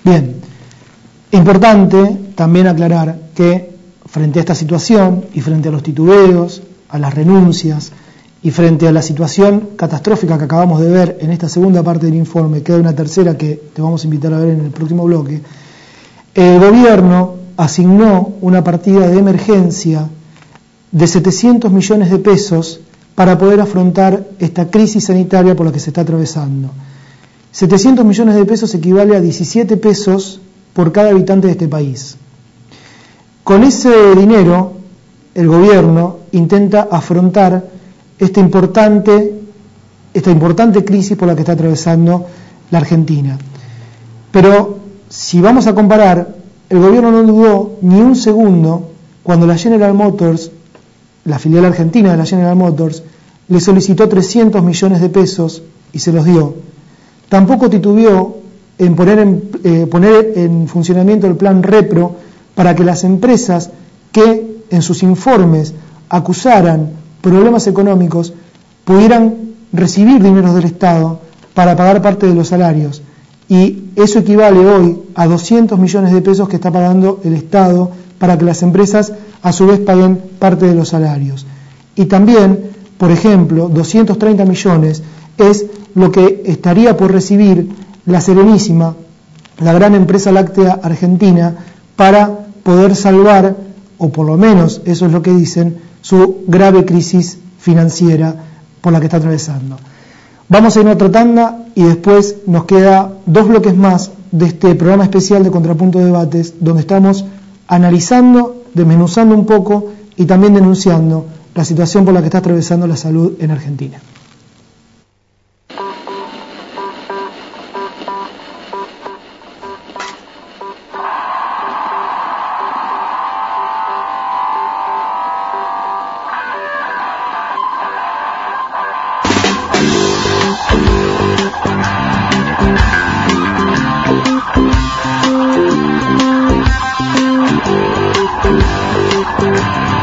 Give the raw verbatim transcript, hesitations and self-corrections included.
Bien, importante también aclarar que frente a esta situación y frente a los titubeos, a las renuncias y frente a la situación catastrófica que acabamos de ver en esta segunda parte del informe, queda una tercera que te vamos a invitar a ver en el próximo bloque, el gobierno asignó una partida de emergencia de setecientos millones de pesos para poder afrontar esta crisis sanitaria por la que se está atravesando. setecientos millones de pesos equivale a diecisiete pesos por cada habitante de este país. Con ese dinero, el gobierno intenta afrontar esta importante, esta importante crisis por la que está atravesando la Argentina. Pero si vamos a comparar, el gobierno no dudó ni un segundo cuando la General Motors, la filial argentina de la General Motors, le solicitó trescientos millones de pesos y se los dio. Tampoco titubeó en poner en, eh, poner en funcionamiento el plan Repro para que las empresas que en sus informes acusaran problemas económicos pudieran recibir dineros del Estado para pagar parte de los salarios. Y eso equivale hoy a doscientos millones de pesos que está pagando el Estado para que las empresas a su vez paguen parte de los salarios. Y también, por ejemplo, doscientos treinta millones es lo que estaría por recibir la Serenísima, la gran empresa láctea argentina, para poder salvar, o por lo menos eso es lo que dicen, su grave crisis financiera por la que está atravesando. Vamos a ir a otra tanda y después nos queda dos bloques más de este programa especial de Contrapunto Debates, donde estamos analizando, desmenuzando un poco y también denunciando la situación por la que está atravesando la salud en Argentina. We'll be right back.